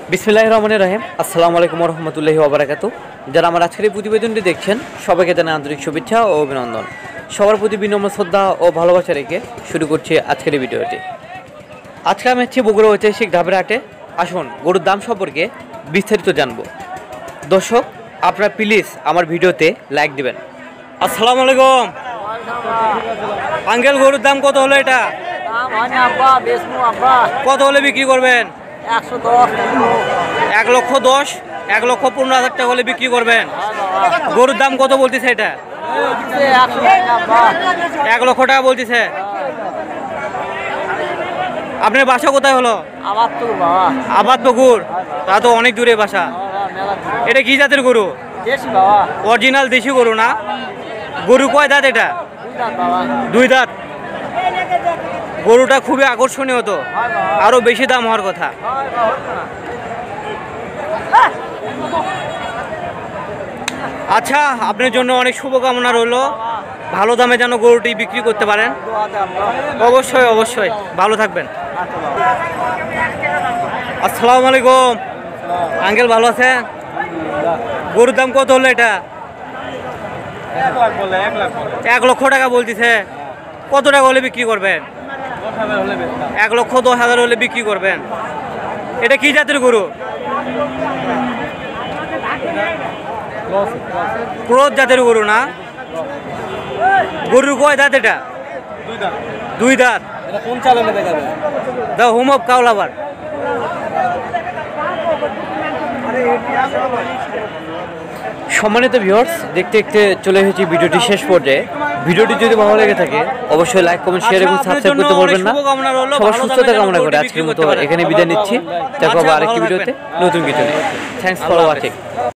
বিসমিল্লাহির রহমানির রহিম। আসসালামু আলাইকুম ওয়া রাহমাতুল্লাহি ওয়া বারাকাতুহু। যারা আমার আজকের এই প্রতিবেদনটি দেখছেন সবাইকে জানাই আন্তরিক শুভেচ্ছা ও অভিনন্দন। সবার প্রতি বিনম্র শ্রদ্ধা ও ভালোবাসা রেখে শুরু করছি আজকের এই ভিডিওটি। আজকে আমি হচ্ছে বগুড়া ঐতিহাসিক ধাপের হাটে। আসুন গরুর দাম সম্পর্কে বিস্তারিত জানবো। দর্শক আপনারা প্লিজ আমার ভিডিওতে লাইক দিবেন। আসসালামু আলাইকুম আঙ্কেল, গরুর দাম কত হলো এটা? কত হলে বিক্রি করবেন? 1,10,000 1,15,000 টাকা হলে বিক্রি করবেন। গরুর দাম কত বলতেছে এটা? 1 লক্ষ টাকা বলতেছে। আপনার বাসা কোথায় হলো? আবাদপুর। তা তো অনেক দূরে বাসা। এটা কি জাতের গরু? অরিজিনাল দেশি গরু না? গরু কয় দাঁত এটা? 2 দাঁত। গরুটা খুবই আকর্ষণীয়, তো আরো বেশি দাম হওয়ার কথা। আচ্ছা, আপনার জন্য অনেক শুভকামনা রইল। ভালো দামে যেন গরুটি বিক্রি করতে পারেন। অবশ্যই অবশ্যই, ভালো থাকবেন। আসসালামু আলাইকুম আঙ্কেল, ভালো আছেন? গরুর দাম কত হলো এটা? 1 লক্ষ টাকা বলতেছে। কত টাকা হলে বিক্রি করবেন? 1,10,000 হলে বিক্রি করবেন। এটা কি জাতের গরু? ক্রস জাতের গরু না? গরুর কয় দাঁত এটা? 2 দাঁত। দা হোম অফ কাউলাবার। সম্মানিত ভিউয়ার্স, দেখতে দেখতে চলে এসেছি ভিডিওটি শেষ পর্যায়ে। ভিডিওটি যদি ভালো লেগে থাকে অবশ্যই লাইক, কমেন্ট, শেয়ার এবং সাবস্ক্রাইব করতে ভুলবেন না। সবার সুস্থতা কামনা করে আজকের মতো এখানে বিদায় নিচ্ছি। দেখা হবে আরেকটি ভিডিওতে নতুন কিছু নিয়ে। Thanks for watching.